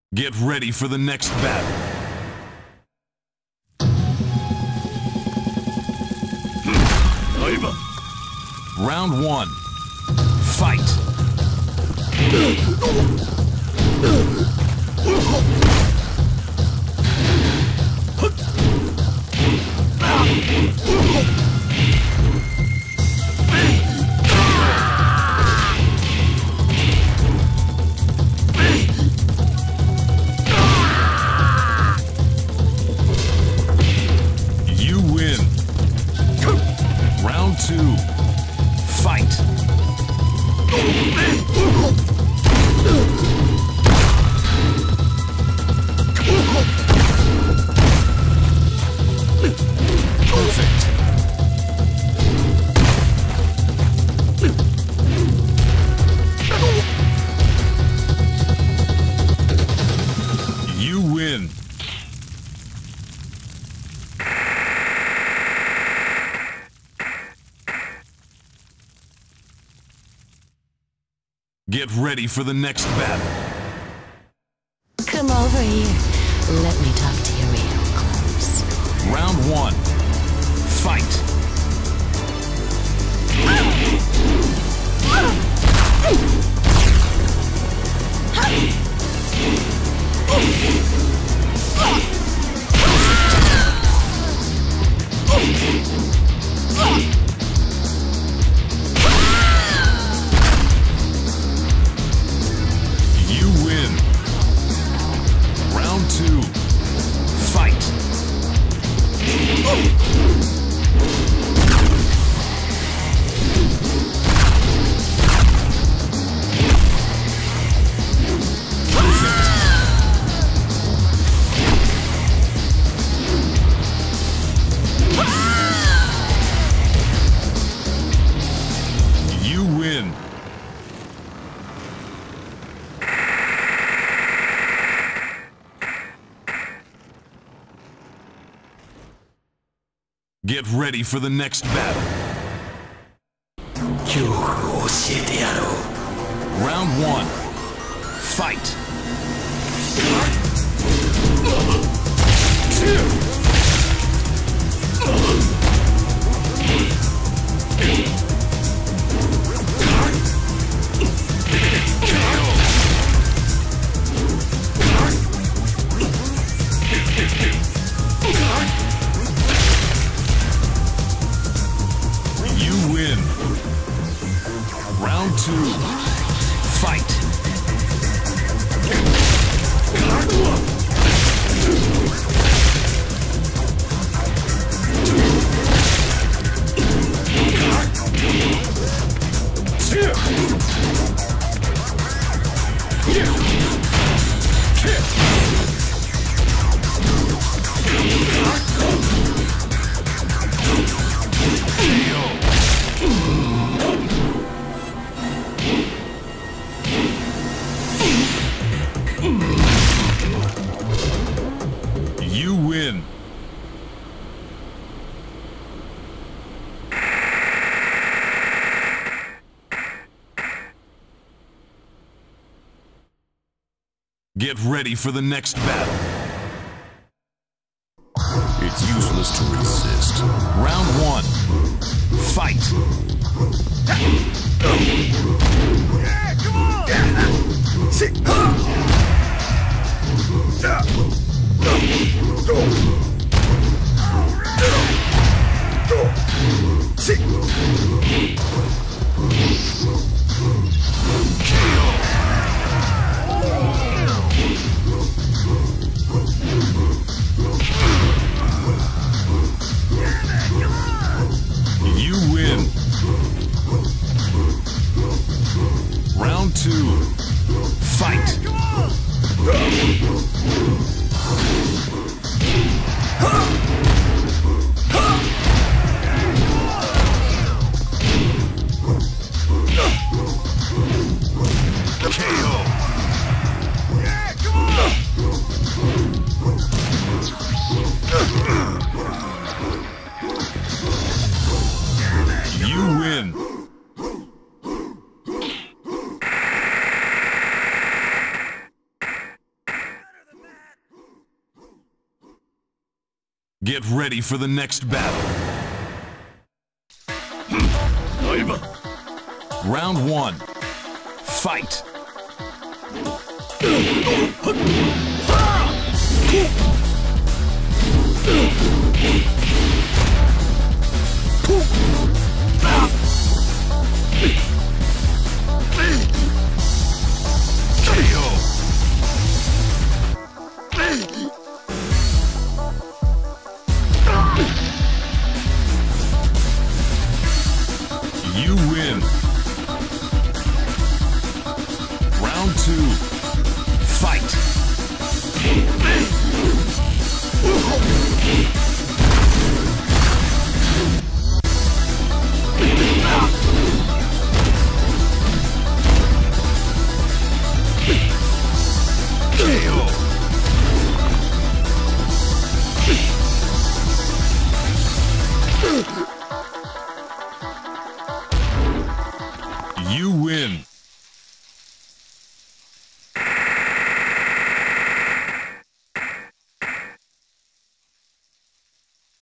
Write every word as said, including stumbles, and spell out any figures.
Get ready for the next battle. Round one. Fight. You win. Round two. Fight. Perfect. You win. Get ready for the next battle. Come over here. Let me talk to you real close. Round one. Fight. You win. Round two. Fight. You win. Get ready for the next battle. Round one. Fight. You win. Round two. Fight. You win. Get ready for the next battle. It's useless to resist. Round one. Fight. Yeah, come on! You win. Round two. Fight. Come on! Get ready for the next battle. Round one. Fight. You win. Round two. Fight. K O. You win.